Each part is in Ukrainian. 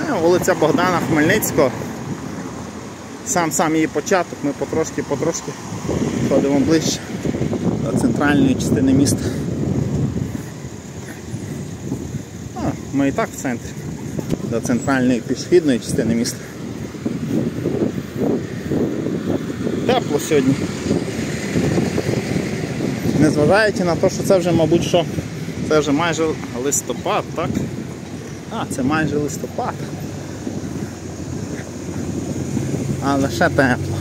Вулиця Богдана Хмельницького. Сам її початок, ми потрошки ходимо ближче до центральної частини міста. Ми і так в центрі, до центральної пішохідної частини міста. Тепло сьогодні. Незважаючи на те, що це вже, мабуть, що це вже майже листопад, так? Це майже листопад. Але ще тепло.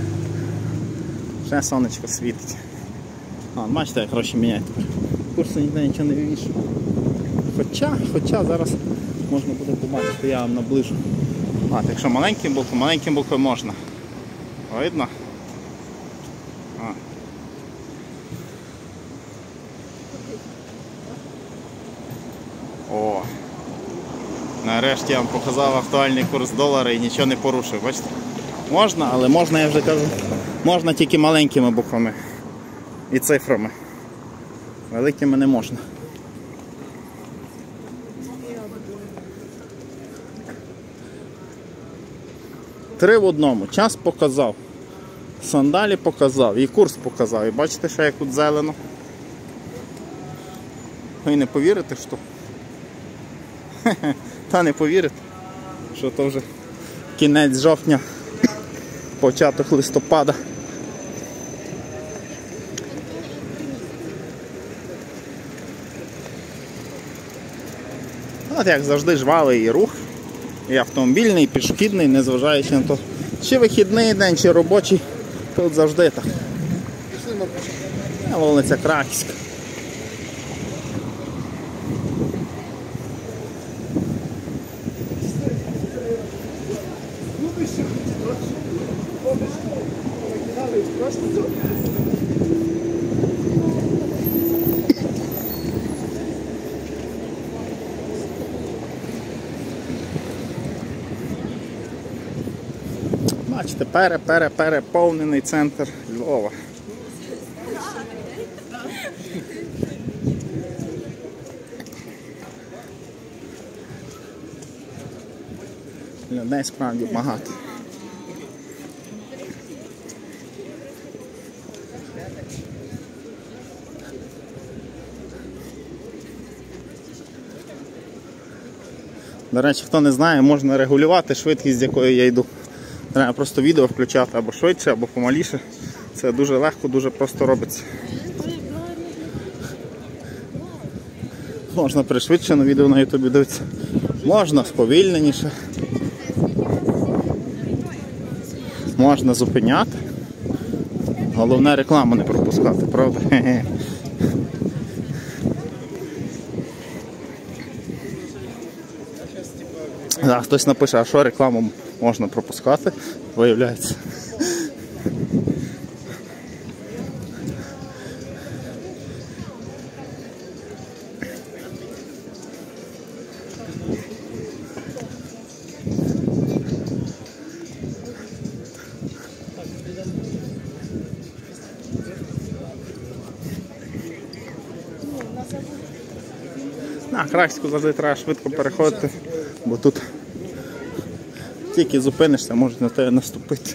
Ще сонечко світить. Бачите, як гроші міняють тепер. Курси ніде нічого не вивішує. Хоча зараз можна буде побачити, я вам наближу. Якщо маленьким буквою можна. Видно? О! Нарешті я вам показав актуальний курс долара і нічого не порушив, бачите? Можна, але можна, я вже кажу, можна тільки маленькими буквами і цифрами. Великими не можна. Три в одному. Час показав, сандалі показав, і курс показав. І бачите, що як тут зелено. Ви не повірите, що? Та не повірите, що то вже кінець жовтня, початок листопада. Як завжди, жвавий рух, і автомобільний, і пішохідний, незважаючи на то, чи вихідний день, чи робочий, тут завжди так. Вулиця Краківська. Бачите, переповнений центр Львова. Людей справді багато. До речі, хто не знає, можна регулювати швидкість, з якою я йду. Треба просто відео включати або швидше, або помаліше. Це дуже легко, дуже просто робиться. Можна пришвидшено відео на ютубі дивитися. Можна сповільненіше. Можна зупиняти. Головне рекламу не пропускати, правда? Хтось напише, а що рекламу можна пропускати, виявляється. На Краківську завжди треба швидко переходити, бо тут тільки зупинишся, можуть на тебе наступити.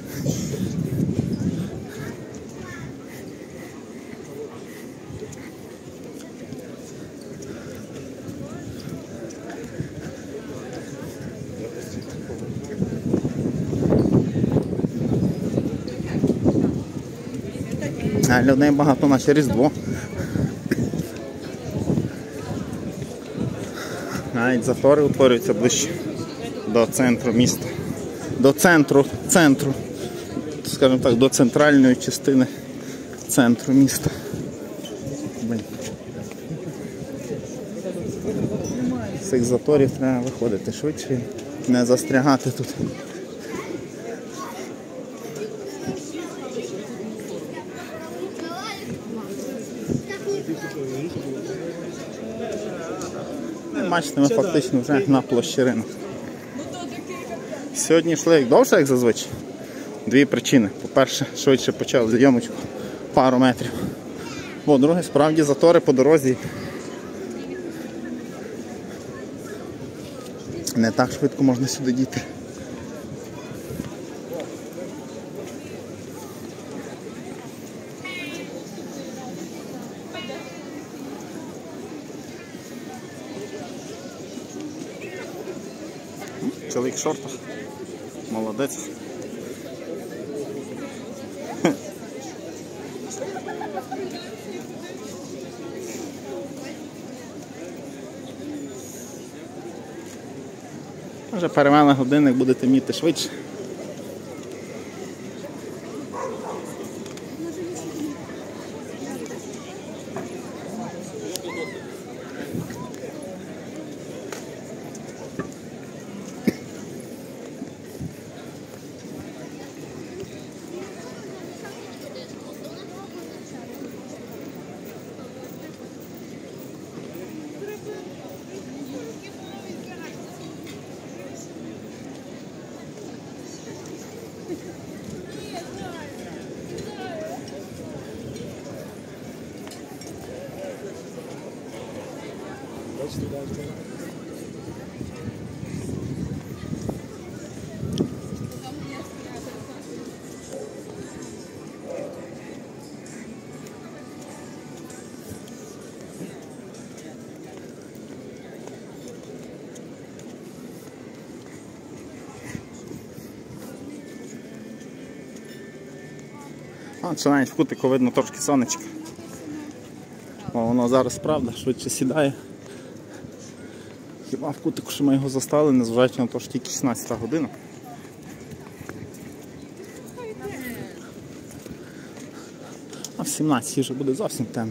Людей багато, наче Різдво. Навіть затори утворюються ближче до центру міста. До центру, скажімо так, до центральної частини центру міста. З цих заторів треба виходити швидше, не застрягати тут. Бачите, ми фактично вже на площі Ринок. Сьогодні йшли як довше, як зазвичай. Дві причини. По-перше, швидше почав зйомочку, пару метрів. По-друге, справді затори по дорозі. Не так швидко можна сюди дійти. Чоловік в шортах. Молодець. Вже перемена годинник, будете вміти швидше. Це навіть в кутику видно трошки сонечка. Воно зараз, правда, швидше сідає. Хіба в кутику, що ми його застали, незважаючи на те, що тільки 16 година. А в 17 вже буде зовсім темно.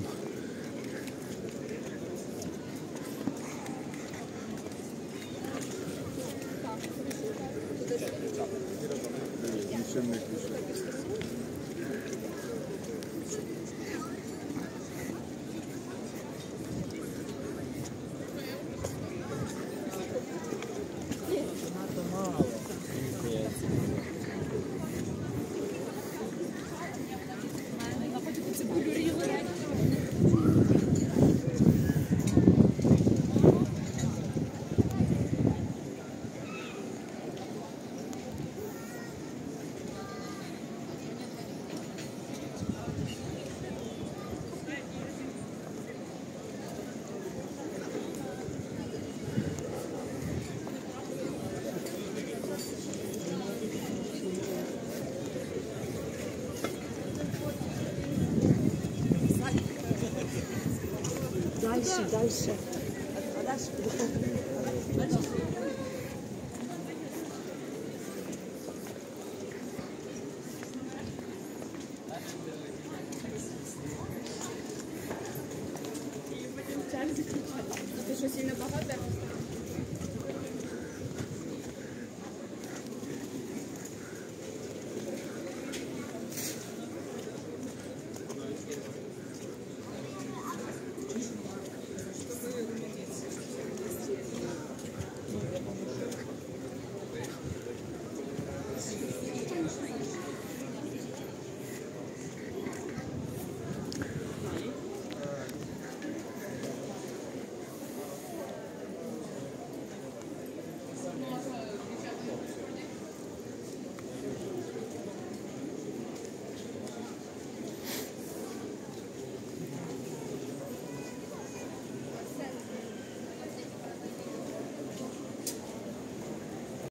Дальше.